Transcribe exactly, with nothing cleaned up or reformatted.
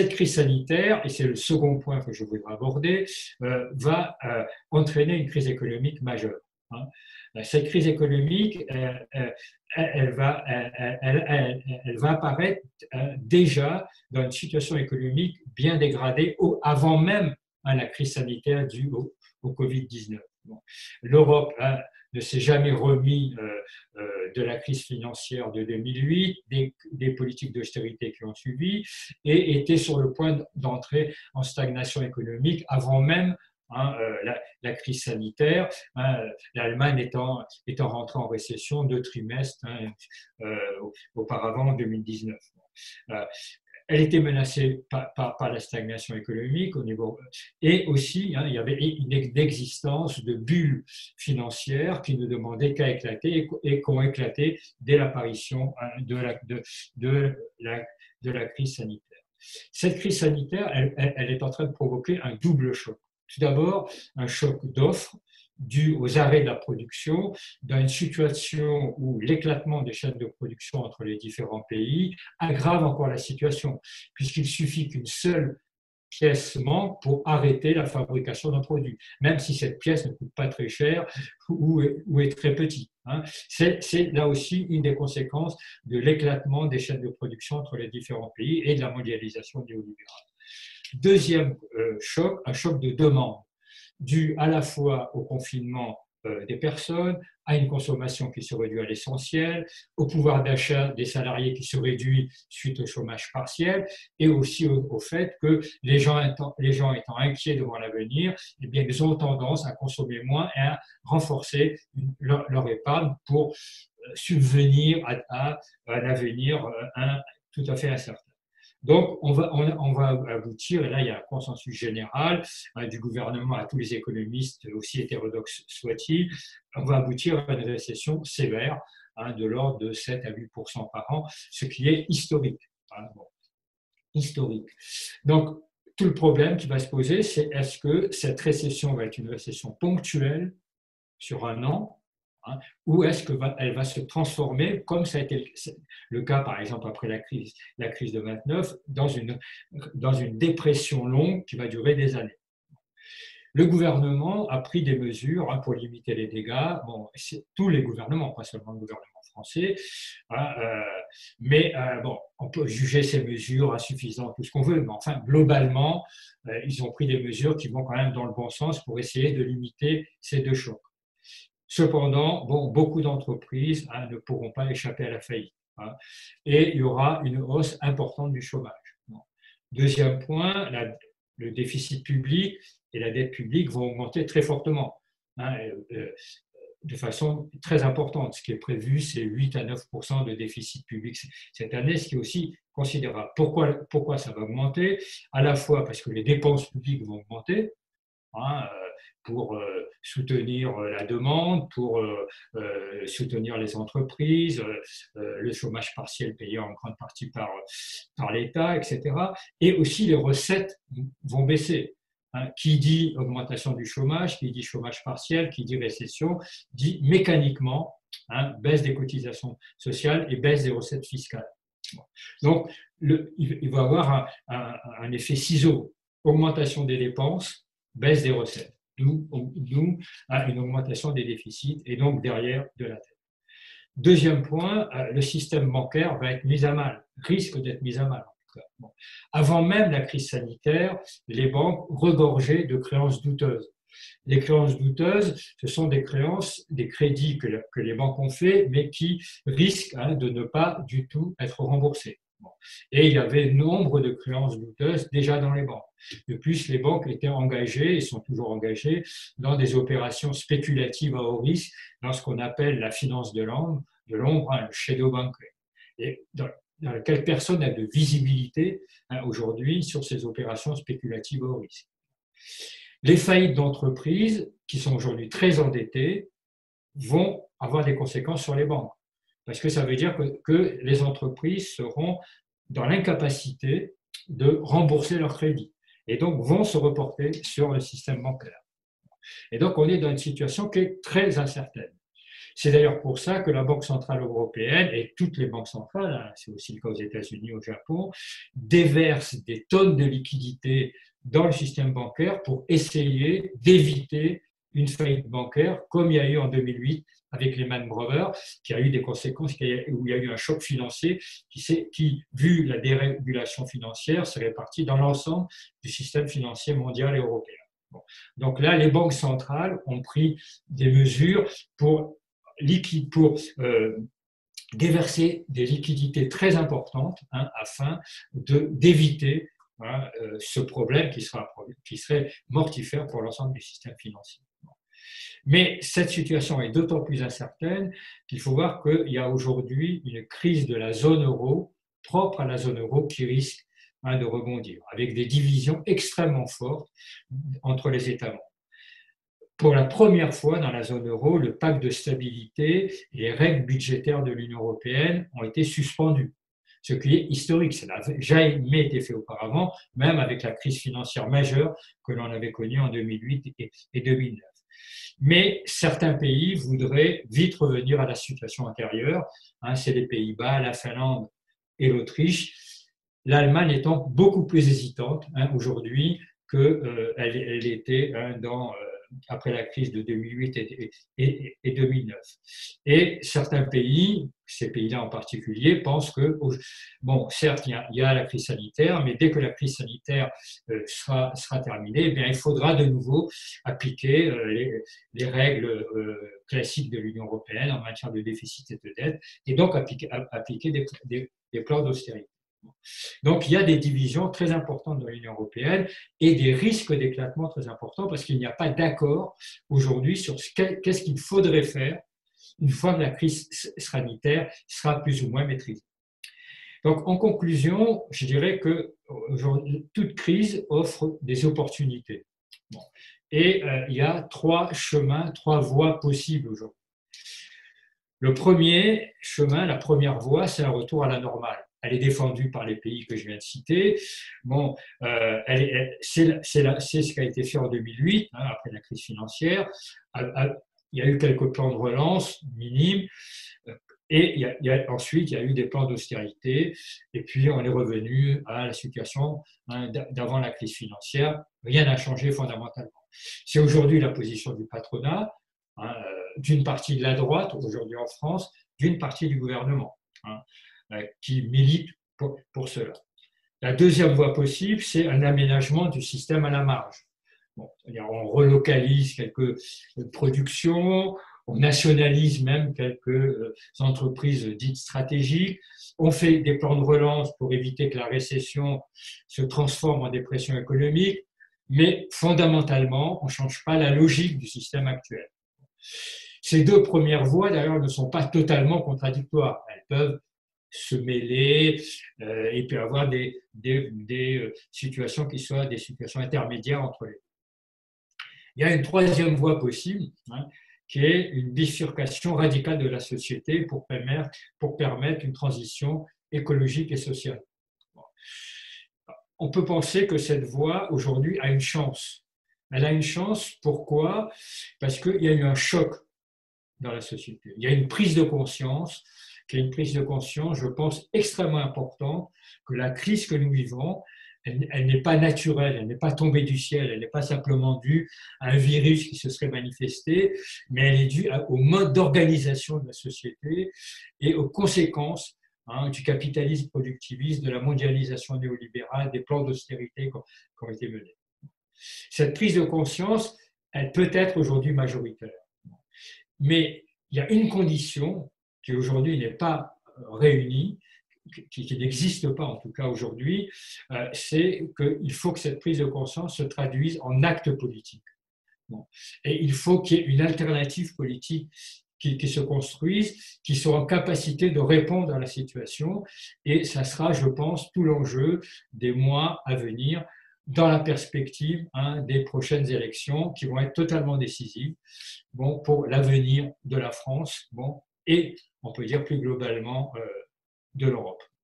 cette crise sanitaire, et c'est le second point que je voudrais aborder, euh, va euh, entraîner une crise économique majeure. Hein. Cette crise économique, euh, euh, elle, va, elle, elle, elle, elle va apparaître euh, déjà dans une situation économique bien dégradée au, avant même hein, la crise sanitaire due au, au covid dix-neuf. Bon. L'Europe hein, ne s'est jamais remis euh, euh, de la crise financière de deux mille huit, des, des politiques d'austérité qui ont suivi, et était sur le point d'entrer en stagnation économique avant même hein, euh, la, la crise sanitaire, hein, l'Allemagne étant, étant rentrée en récession deux trimestres hein, euh, auparavant en deux mille dix-neuf. Euh, Elle était menacée par, par, par, la stagnation économique au niveau et aussi hein, il y avait une existence de bulles financières qui ne demandaient qu'à éclater et, et qui ont éclaté dès l'apparition hein, de, la, de, de, la, de la crise sanitaire. Cette crise sanitaire, elle, elle est en train de provoquer un double choc. Tout d'abord, un choc d'offres dû aux arrêts de la production, dans une situation où l'éclatement des chaînes de production entre les différents pays aggrave encore la situation, puisqu'il suffit qu'une seule pièce manque pour arrêter la fabrication d'un produit, même si cette pièce ne coûte pas très cher ou est, ou est très petite. Hein. C'est, c'est là aussi une des conséquences de l'éclatement des chaînes de production entre les différents pays et de la mondialisation néolibérale. Deuxième euh, choc, un choc de demande, dû à la fois au confinement euh, des personnes, à une consommation qui se réduit à l'essentiel, au pouvoir d'achat des salariés qui se réduit suite au chômage partiel, et aussi au, au fait que les gens, étant, les gens étant inquiets devant l'avenir, eh bien, ils ont tendance à consommer moins et à renforcer leur, leur épargne pour subvenir à, à, à un avenir un, tout à fait incertain. Donc, on va, on, on va aboutir, et là, il y a un consensus général hein, du gouvernement à tous les économistes, aussi hétérodoxes soient-ils, on va aboutir à une récession sévère hein, de l'ordre de sept à huit pour cent par an, ce qui est historique. Hein, bon, historique. Donc, tout le problème qui va se poser, c'est est-ce que cette récession va être une récession ponctuelle sur un an, Hein, ou est-ce qu'elle va se transformer, comme ça a été le cas, par exemple, après la crise, la crise de vingt-neuf, dans une, dans une dépression longue qui va durer des années. Le gouvernement a pris des mesures hein, pour limiter les dégâts. Bon, c'est tous les gouvernements, pas seulement le gouvernement français, hein, euh, mais euh, bon, on peut juger ces mesures insuffisantes, tout ce qu'on veut, mais enfin, globalement, euh, ils ont pris des mesures qui vont quand même dans le bon sens pour essayer de limiter ces deux chocs. Cependant, bon, beaucoup d'entreprises hein, ne pourront pas échapper à la faillite hein, et il y aura une hausse importante du chômage. Bon. Deuxième point, la, le déficit public et la dette publique vont augmenter très fortement, hein, euh, de façon très importante. Ce qui est prévu, c'est huit à neuf pour cent de déficit public cette année, ce qui est aussi considérable. Pourquoi, pourquoi ça va augmenter? À la fois parce que les dépenses publiques vont augmenter, hein, pour soutenir la demande, pour soutenir les entreprises, le chômage partiel payé en grande partie par, par l'État, et cetera. Et aussi les recettes vont baisser. Hein, qui dit augmentation du chômage, qui dit chômage partiel, qui dit récession, dit mécaniquement hein, baisse des cotisations sociales et baisse des recettes fiscales. Bon. Donc, le, il va y avoir un, un, un effet ciseau, augmentation des dépenses, baisse des recettes, d'où une augmentation des déficits et donc derrière de la dette. Deuxième point, le système bancaire va être mis à mal, risque d'être mis à mal. En tout cas. Bon. Avant même la crise sanitaire, les banques regorgeaient de créances douteuses. Les créances douteuses, ce sont des créances, des crédits que, que les banques ont faits, mais qui risquent hein, de ne pas du tout être remboursés. Bon. Et il y avait nombre de créances douteuses déjà dans les banques. De plus, les banques étaient engagées et sont toujours engagées dans des opérations spéculatives à haut risque, dans ce qu'on appelle la finance de l'ombre, de l'ombre, hein, le shadow banking, et dans, dans lequel personne n'a de visibilité hein, aujourd'hui sur ces opérations spéculatives à haut risque. Les faillites d'entreprises, qui sont aujourd'hui très endettées, vont avoir des conséquences sur les banques. Parce que ça veut dire que, que les entreprises seront dans l'incapacité de rembourser leurs crédits et donc vont se reporter sur le système bancaire. Et donc, on est dans une situation qui est très incertaine. C'est d'ailleurs pour ça que la Banque centrale européenne et toutes les banques centrales, hein, c'est aussi le cas aux États-Unis, au Japon, déversent des tonnes de liquidités dans le système bancaire pour essayer d'éviter une faillite bancaire, comme il y a eu en deux mille huit avec Lehman Brothers, qui a eu des conséquences, où il y a eu un choc financier qui, qui vu la dérégulation financière, s'est réparti dans l'ensemble du système financier mondial et européen. Bon. Donc là, les banques centrales ont pris des mesures pour, liquide, pour euh, déverser des liquidités très importantes, hein, afin d'éviter voilà, euh, ce problème qui, sera, qui serait mortifère pour l'ensemble du système financier. Mais cette situation est d'autant plus incertaine qu'il faut voir qu'il y a aujourd'hui une crise de la zone euro, propre à la zone euro, qui risque hein, de rebondir, avec des divisions extrêmement fortes entre les États membres. Pour la première fois dans la zone euro, le pacte de stabilité et les règles budgétaires de l'Union européenne ont été suspendues, ce qui est historique. Ça n'a jamais été fait auparavant, même avec la crise financière majeure que l'on avait connue en deux mille huit et deux mille neuf. Mais certains pays voudraient vite revenir à la situation antérieure. Hein, c'est les Pays-Bas, la Finlande et l'Autriche. L'Allemagne étant beaucoup plus hésitante hein, aujourd'hui qu'elle euh, elle était hein, dans, euh, après la crise de deux mille huit et, et, et deux mille neuf. Et certains pays, ces pays-là en particulier, pensent que, bon, certes, il y, a, il y a la crise sanitaire, mais dès que la crise sanitaire euh, sera, sera terminée, eh bien, il faudra de nouveau appliquer euh, les, les règles euh, classiques de l'Union européenne en matière de déficit et de dette, et donc appliquer, appliquer des, des, des plans d'austérité. Donc, il y a des divisions très importantes dans l'Union européenne et des risques d'éclatement très importants parce qu'il n'y a pas d'accord aujourd'hui sur ce qu'est-ce qu'il faudrait faire une fois que la crise sanitaire sera plus ou moins maîtrisée. Donc, en conclusion, je dirais que toute crise offre des opportunités. Bon. Et euh, il y a trois chemins, trois voies possibles aujourd'hui. Le premier chemin, la première voie, c'est un retour à la normale. Elle est défendue par les pays que je viens de citer. Bon, euh, c'est ce qui a été fait en deux mille huit, hein, après la crise financière. Il y a eu quelques plans de relance minimes. Et il y a, il y a, ensuite, il y a eu des plans d'austérité. Et puis, on est revenu à la situation hein, d'avant la crise financière. Rien n'a changé fondamentalement. C'est aujourd'hui la position du patronat, hein, d'une partie de la droite, aujourd'hui en France, d'une partie du gouvernement. Hein, qui militent pour, pour cela. La deuxième voie possible, c'est un aménagement du système à la marge. Bon, c'est-à-dire on relocalise quelques productions, on nationalise même quelques entreprises dites stratégiques, on fait des plans de relance pour éviter que la récession se transforme en dépression économique, mais fondamentalement, on ne change pas la logique du système actuel. Ces deux premières voies, d'ailleurs, ne sont pas totalement contradictoires. Elles peuvent se mêler euh, et puis avoir des, des, des situations qui soient des situations intermédiaires entre les deux. Il y a une troisième voie possible, hein, qui est une bifurcation radicale de la société pour permettre, pour permettre une transition écologique et sociale. Bon. On peut penser que cette voie, aujourd'hui, a une chance. Elle a une chance, pourquoi? Parce qu'il y a eu un choc dans la société. Il y a une prise de conscience qui est une prise de conscience, je pense, extrêmement importante, que la crise que nous vivons, elle, elle n'est pas naturelle, elle n'est pas tombée du ciel, elle n'est pas simplement due à un virus qui se serait manifesté, mais elle est due au mode d'organisation de la société et aux conséquences hein, du capitalisme productiviste, de la mondialisation néolibérale, des plans d'austérité qui ont été menés. Cette prise de conscience, elle peut être aujourd'hui majoritaire. Mais il y a une condition qui aujourd'hui n'est pas réunie, qui, qui n'existe pas en tout cas aujourd'hui, euh, c'est qu'il faut que cette prise de conscience se traduise en actes politiques. Bon. Et il faut qu'il y ait une alternative politique qui, qui se construise, qui soit en capacité de répondre à la situation. Et ça sera, je pense, tout l'enjeu des mois à venir dans la perspective hein, des prochaines élections qui vont être totalement décisives bon, pour l'avenir de la France bon, et, on peut dire plus globalement, euh, de l'Europe.